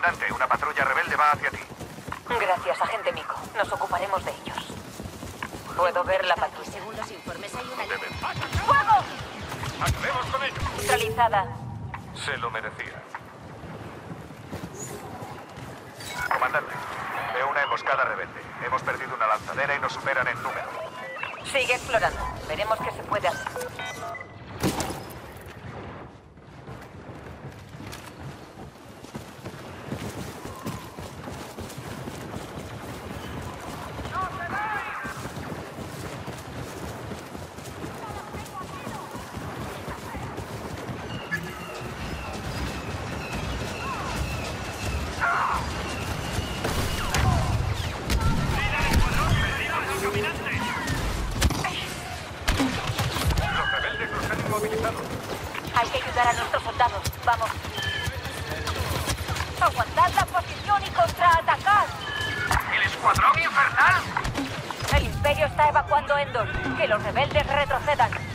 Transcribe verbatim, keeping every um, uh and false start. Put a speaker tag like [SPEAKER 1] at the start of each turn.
[SPEAKER 1] adelante. Una patrulla rebelde va hacia ti.
[SPEAKER 2] Gracias, agente Miko. Nos ocuparemos de ellos. Puedo ver la patrulla.
[SPEAKER 3] Según los informes, hay una...
[SPEAKER 1] Deben.
[SPEAKER 2] ¡Fuego!
[SPEAKER 1] ¡Acabemos con ellos!
[SPEAKER 2] Neutralizada.
[SPEAKER 1] Se lo merecía. Comandante, veo una emboscada rebelde. Hemos perdido una lanzadera y nos superan en número.
[SPEAKER 2] Sigue explorando. Veremos qué se puede hacer.
[SPEAKER 1] Los rebeldes los han inmovilizado.
[SPEAKER 2] Hay que ayudar a nuestros soldados. Vamos. Aguantad la posición y contraatacad.
[SPEAKER 1] ¡El escuadrón infernal!
[SPEAKER 2] El Imperio está evacuando Endor. Que los rebeldes retrocedan.